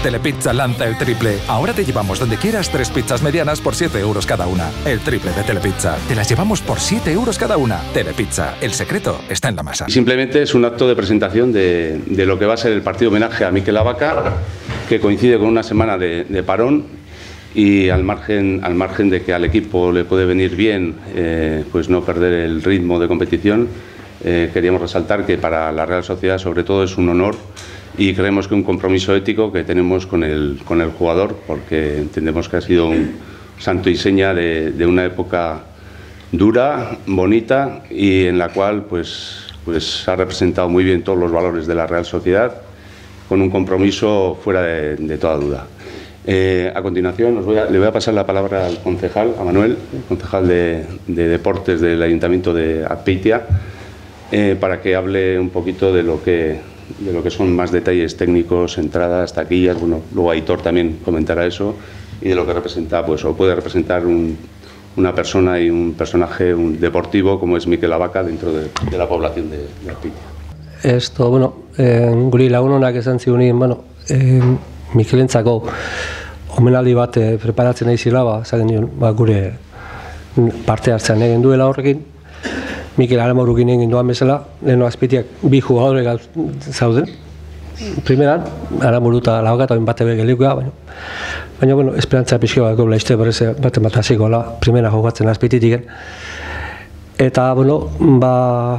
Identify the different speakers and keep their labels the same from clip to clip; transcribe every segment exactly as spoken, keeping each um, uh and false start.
Speaker 1: Telepizza lanza el triple. Ahora te llevamos donde quieras tres pizzas medianas por siete euros cada una. El triple de Telepizza. Te las llevamos por siete euros cada una. Telepizza. El secreto está en la masa.
Speaker 2: Simplemente es un acto de presentación de, de lo que va a ser el partido homenaje a Mikel Labaca, que coincide con una semana de, de parón y al margen, al margen de que al equipo le puede venir bien eh, pues no perder el ritmo de competición, eh, queríamos resaltar que para la Real Sociedad sobre todo es un honor y creemos que un compromiso ético que tenemos con el, con el jugador, porque entendemos que ha sido un santo y seña de, de una época dura, bonita y en la cual pues, pues ha representado muy bien todos los valores de la Real Sociedad, con un compromiso fuera de, de toda duda. Eh, a continuación os voy a, le voy a pasar la palabra al concejal, a Manuel, concejal de, de Deportes del Ayuntamiento de Azpeitia, eh, para que hable un poquito de lo que, de lo que son más detalles técnicos, entradas, taquillas. Bueno, luego Aitor también comentará eso, y de lo que representa, pues, o puede representar un, una persona y un personaje un deportivo como es Mikel Labaca dentro de, de la población de, de Azpeitia.
Speaker 3: Esto, bueno, eh, guri lagunonak esan ziunin, bueno, eh, Mikelentzako omenaldi bat eh, preparatzen nahi zila, ba, zaten nion, ba, gure parte hartzean egin duela horrekin. Mikel Aramurukin egin duan bezala, leheno Azpeitiak bi jugadore zauden. Primeran, Aramuru eta Labaca eta bate bege leuka, baina, baina, bueno, esperantza pixka bat gobla izte berreze bate bat hasiko la, primera jogatzen Azpeititik. Eta, bueno, ba,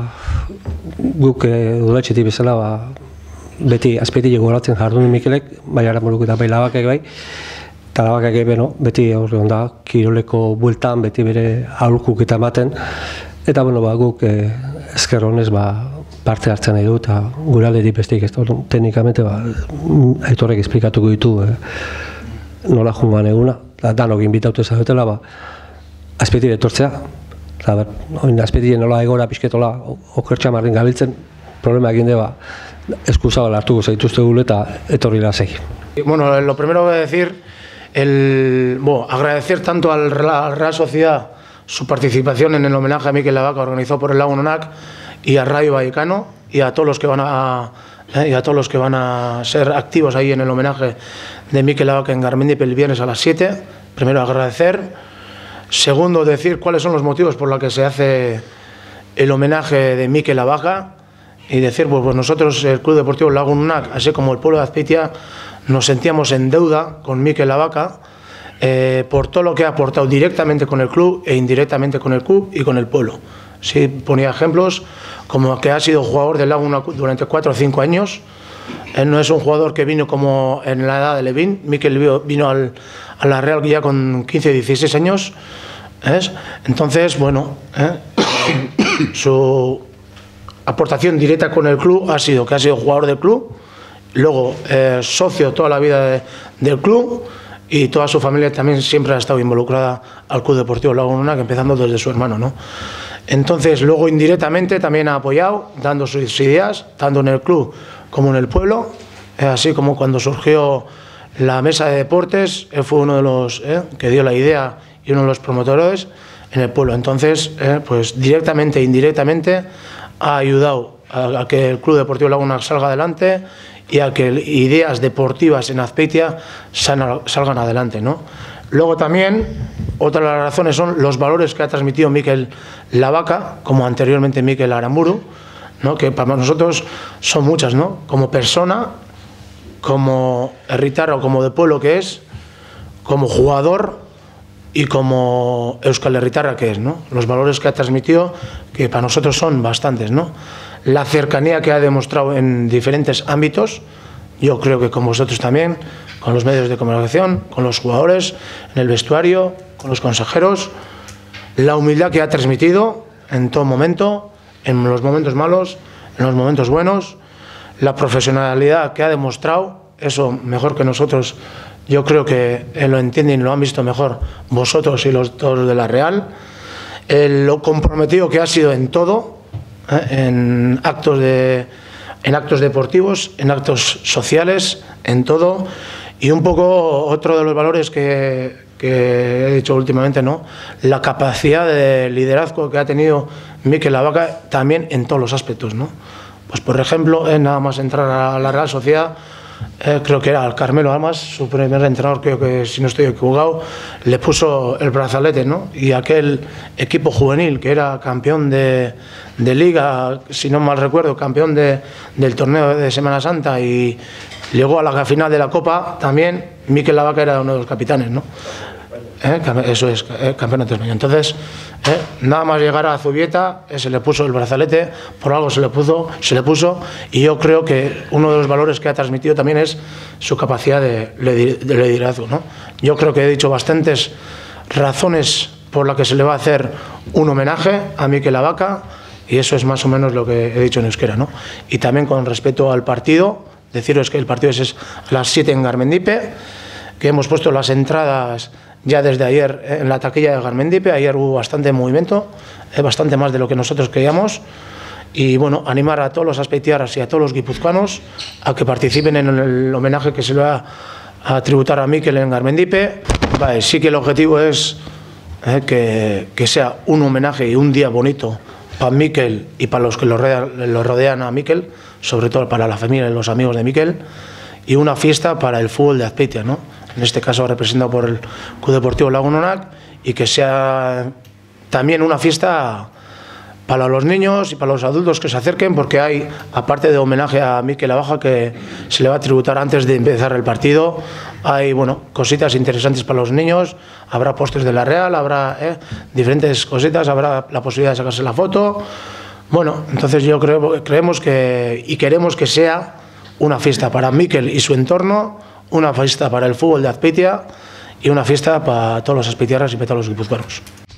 Speaker 3: guk eh, udaletxetik bezala, ba, beti Azpeitik goratzen jardun Mikelek, bai Aramuruk eta bai Labacak bai, eta Labacak beno, beti horre onda, kiroleko bueltan, beti bere aholkuk eta ematen, eta, bueno, ba, guk eh, esker honez, ba, parte hartzen nahi du, eta gure aldetik besteik ez da, teknikamente, ba, Aitorrek esplikatuko ditu eh, nola jungoan eguna, eta danok inbitautu ezagutela, ba, Azpeitik etortzea, eta, ber, oin Azpeitik nola egora pixketola, okertxamarrin gabiltzen, problema egin deba, excusable hartuko zaituzte gule eta etorri lasei.
Speaker 4: Bueno, lo primero que voy a decir, el, bueno, agradecer tanto al Real Sociedad su participación en el homenaje a Mikel Labaca organizado por el Lagunonak y a Radio Vallecano y a todos los que van a eh, y a todos los que van a ser activos ahí en el homenaje de Mikel Labaca en Garmendia el viernes a las siete. Primero agradecer. Segundo, decir cuáles son los motivos por los que se hace el homenaje de Mikel Labaca. Y decir, pues, pues nosotros, el Club Deportivo Lagunonak, así como el pueblo de Azpeitia, nos sentíamos en deuda con Mikel Labaca eh, por todo lo que ha aportado directamente con el club e indirectamente con el club y con el pueblo. Sí, ponía ejemplos como que ha sido jugador del Lagunonak durante cuatro o cinco años. Él no es un jugador que vino como en la edad de Levín. Mikel vino al, a la Real ya con quince o dieciséis años. ¿Es? Entonces, bueno, ¿eh? su aportación directa con el club ha sido que ha sido jugador del club, luego eh, socio toda la vida de, del club, y toda su familia también siempre ha estado involucrada al Club Deportivo Lagunonak, empezando desde su hermano, ¿no? Entonces, luego indirectamente también ha apoyado, dando sus ideas, tanto en el club como en el pueblo, eh, así como cuando surgió la mesa de deportes, él fue uno de los eh, que dio la idea y uno de los promotores en el pueblo. Entonces, eh, pues directamente e indirectamente ha ayudado a, a que el Club Deportivo Lagunonak salga adelante y a que ideas deportivas en Azpeitia salgan adelante, ¿no? Luego también, otra de las razones son los valores que ha transmitido Mikel Labaca, como anteriormente Mikel Aramuru, ¿no? Que para nosotros son muchas, ¿no? Como persona, como herritarra o como de pueblo que es, como jugador y como Euskal Herritarra que es, ¿no? Los valores que ha transmitido, que para nosotros son bastantes, ¿no? La cercanía que ha demostrado en diferentes ámbitos, yo creo que con vosotros también, con los medios de comunicación, con los jugadores, en el vestuario, con los consejeros, la humildad que ha transmitido en todo momento, en los momentos malos, en los momentos buenos, la profesionalidad que ha demostrado, eso mejor que nosotros. Yo creo que lo entienden y lo han visto mejor vosotros y los, todos los de la Real. Eh, lo comprometido que ha sido en todo, eh, en, actos de, en actos deportivos, en actos sociales, en todo. Y un poco otro de los valores que, que he dicho últimamente, ¿no? La capacidad de liderazgo que ha tenido Mikel Labaca también en todos los aspectos, ¿no? Pues por ejemplo, eh, nada más entrar a la Real Sociedad, eh, creo que era al Carmelo Almas, su primer entrenador, creo que si no estoy equivocado, le puso el brazalete, ¿no? Y aquel equipo juvenil que era campeón de, de liga, si no mal recuerdo, campeón de, del torneo de Semana Santa y llegó a la final de la Copa, también Mikel Lavaca era uno de los capitanes, ¿no? ¿Eh? Eso es, eh, campeonato español. Entonces, eh, nada más llegar a Zubieta, eh, se le puso el brazalete, por algo se le puso, se le puso, y yo creo que uno de los valores que ha transmitido también es su capacidad de, de liderazgo, ¿no? Yo creo que he dicho bastantes razones por las que se le va a hacer un homenaje a Mikel Lavaca, y eso es más o menos lo que he dicho en euskera, ¿no? Y también con respecto al partido, deciros que el partido es a las siete en Garmendipe, que hemos puesto las entradas ya desde ayer en la taquilla de Garmendipe. Ayer hubo bastante movimiento, eh, bastante más de lo que nosotros creíamos. Y bueno, animar a todos los azpeitiarras y a todos los guipuzcoanos a que participen en el homenaje que se le va a tributar a Mikel en Garmendipe. Vale, sí que el objetivo es eh, que, que sea un homenaje y un día bonito para Mikel y para los que lo rodean, lo rodean a Mikel, sobre todo para la familia y los amigos de Mikel, y una fiesta para el fútbol de Azpeitia, ¿no? En este caso representado por el Club Deportivo Lagun Onak, y que sea también una fiesta para los niños y para los adultos que se acerquen, porque hay, aparte de homenaje a Mikel Lavaca que se le va a tributar antes de empezar el partido, hay bueno, cositas interesantes para los niños, habrá postres de la Real, habrá eh, diferentes cositas, habrá la posibilidad de sacarse la foto. Bueno, entonces yo creo, creemos que y queremos que sea una fiesta para Mikel y su entorno, una fiesta para el fútbol de Azpeitia y una fiesta para todos los azpeitiarras y para todos los guipuzcoanos.